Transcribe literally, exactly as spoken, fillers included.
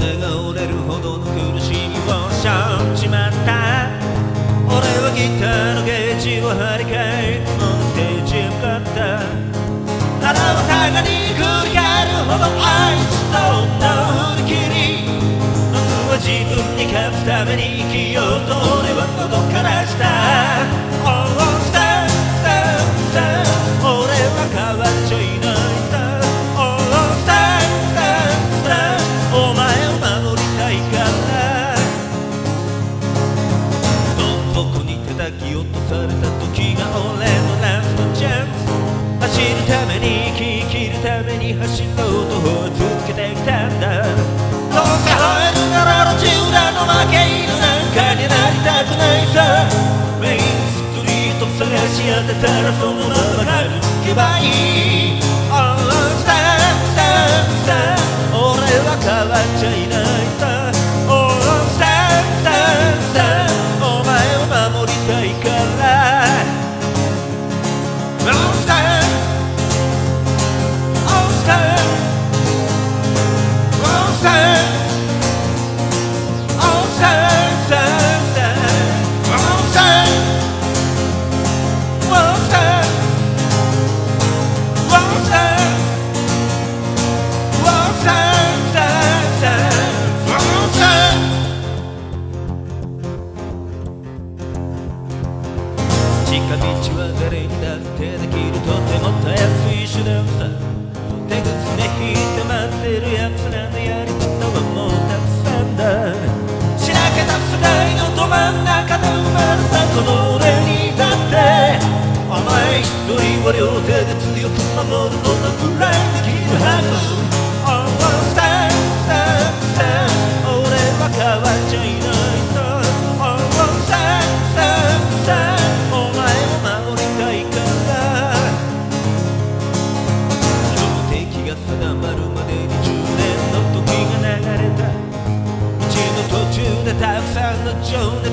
胸が折れるほどの苦しみをしょちまった。俺はギターのゲージを張り替え、このステージへ向かった。腹は互いに繰り返るほど愛しそうな振り切り、僕は自分に勝つために生きようと俺は喉からした。Oh, stop, stop, stop 俺は変わっちゃいないさ。Oh, stop, stop, stop お前を守りたいから。どん底に叩き落とされた時が俺のラストチャンス。走るために生き切るために走ろうと続けてきたんだ。どうせ吠えるなら路地裏の負け犬なんかになりたくないさ。メインストリート探し当てたらそのまま歩けばいい。Oh, stop, stop, stop 俺は変わっちゃいないさ。Oh, stop, stop, stop お前を守りたいから。Oh, stop, oh, stop, oh, stop, oh, stop, stop, stop, oh, stop, oh, stop, oh, stop, oh, stop, stop, stop, oh, stop 近道は誰にだってできるとてもたやすい手段さ。手ぐつね引いて待ってるやつらのやり方はもうたくさんだ。しらけた世代のど真ん中で生まれたこの俺にだってお前一人は両手で強く守ることぐらいできるはず。Oh, stop, stop, stop 俺は変わっちゃいないさ。Oh, stop, stop, stop お前を守りたいから。標的が定まるまでにじゅうねんの時が流れた。道の途中でたくさんの情熱